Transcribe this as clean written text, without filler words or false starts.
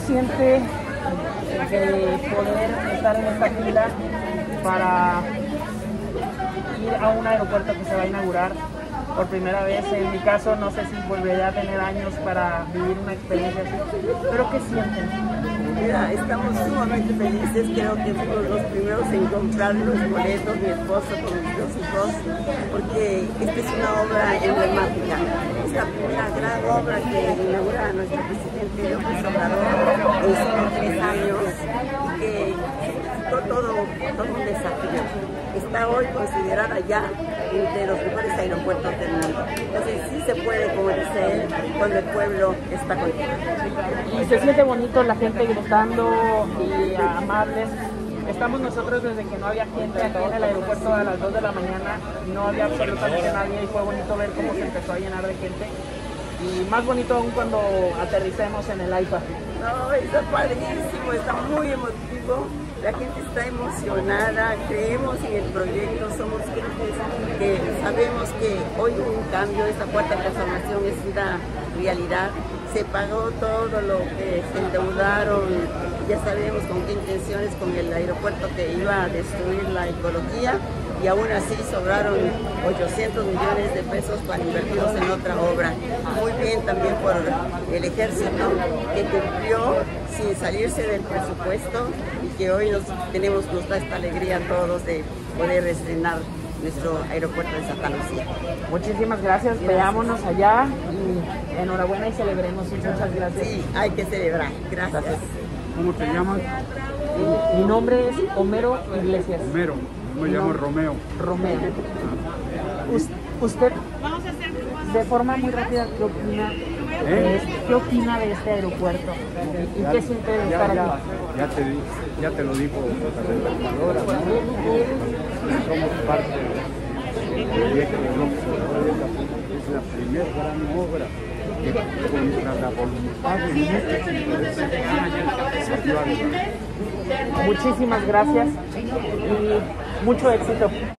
siente de poder estar en esta fila para ir a un aeropuerto que se va a inaugurar por primera vez? En mi caso, no sé si volveré a tener años para vivir una experiencia así, pero ¿qué sienten? Mira, estamos sumamente felices, creo que fuimos los primeros en comprar los boletos, mi esposo con mis dos hijos, porque esta es una obra emblemática, es la primera gran obra que inaugura nuestro presidente López Obrador en solo 3 años, y que fue todo un desafío. Está hoy considerada ya entre los mejores aeropuertos del mundo. Entonces sí se puede, como dice él, cuando el pueblo está contigo. Y se siente bonito, la gente gritando y amables. Estamos nosotros desde que no había gente acá en el aeropuerto a las 2 de la mañana, no había absolutamente nadie y fue bonito ver cómo se empezó a llenar de gente. Y más bonito aún cuando aterricemos en el AIFA. No, está padrísimo, está muy emotivo, la gente está emocionada, creemos en el proyecto, somos gentes que sabemos que hoy hubo un cambio, esta cuarta transformación es una realidad, se pagó todo lo que se endeudaron, ya sabemos con qué intenciones, con el aeropuerto que iba a destruir la ecología, y aún así sobraron 800 millones de pesos para invertirlos en otra obra. Muy bien también por el ejército, que cumplió sin salirse del presupuesto y que hoy nos da esta alegría a todos de poder estrenar nuestro aeropuerto de Santa Lucía. Muchísimas gracias, veámonos allá y enhorabuena y celebremos. Muchas gracias. Sí, hay que celebrar. Gracias. ¿Cómo te llamas? Mi nombre es Homero Iglesias. Homero. Me llamo Romeo. Romeo. Usted, de forma muy rápida, ¿qué opina? ¿Qué opina de este aeropuerto? ¿Y qué siente de estar aquí? Ya te lo dijo la gobernadora, ¿no? Somos parte del proyecto de López Obrador, es la primera gran obra que contra la voluntad de muchos intereses salió adelante. Muchísimas gracias y mucho éxito.